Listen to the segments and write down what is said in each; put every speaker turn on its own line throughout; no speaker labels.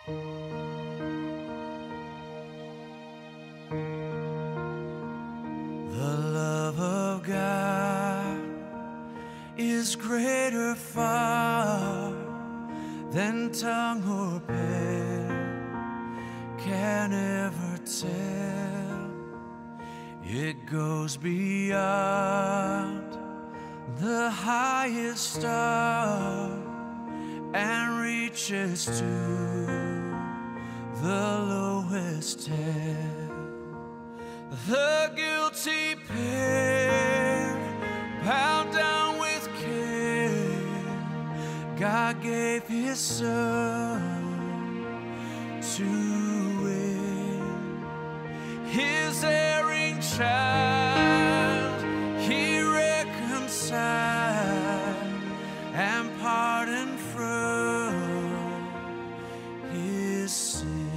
The love of God is greater far than tongue or pen can ever tell. It goes beyond the highest star and reaches to the lowest hell. The guilty pair, bound down with care, God gave His Son to win. His erring child He reconciled and pardoned from His sin.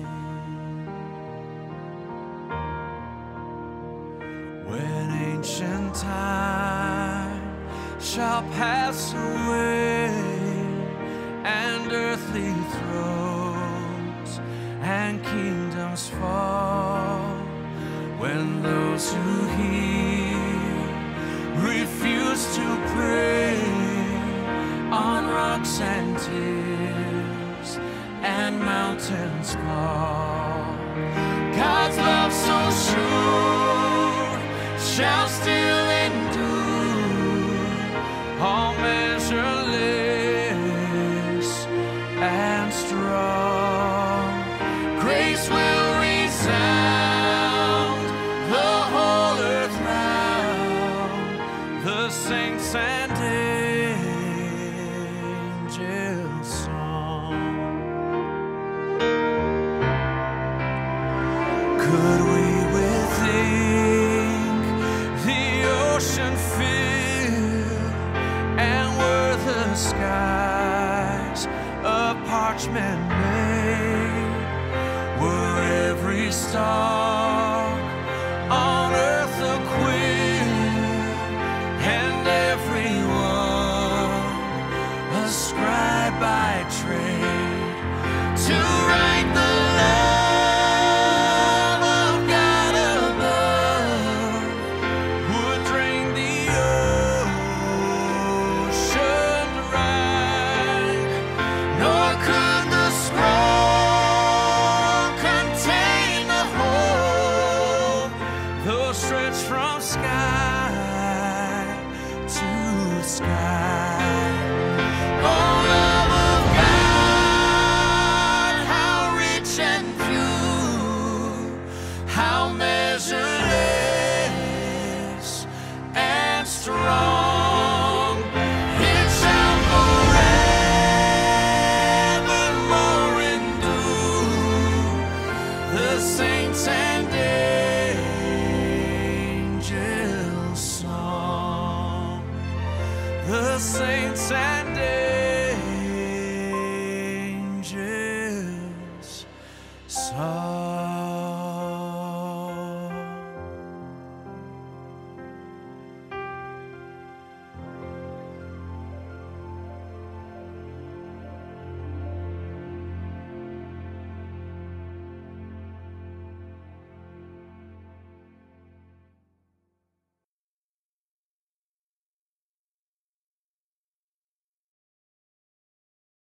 When ancient time shall pass away and earthly thrones and kingdoms fall, when those who hear refuse to pray on rocks and hills and mountains fall, God's love so sure shall still endure, all measureless and strong. Grace will resound the whole earth round, the saints and angels' song. Could we within the ocean fill, and were the skies of parchment made, were every stalk on earth a quill, and everyone a scribe by trade,